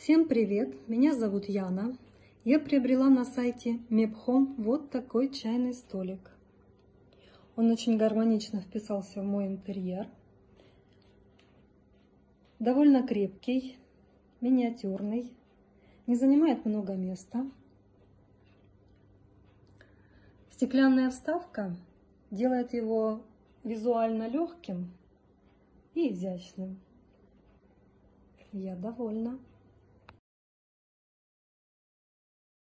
Всем привет! Меня зовут Яна. Я приобрела на сайте MebHome вот такой чайный столик. Он очень гармонично вписался в мой интерьер. Довольно крепкий, миниатюрный, не занимает много места. Стеклянная вставка делает его визуально легким и изящным. Я довольна.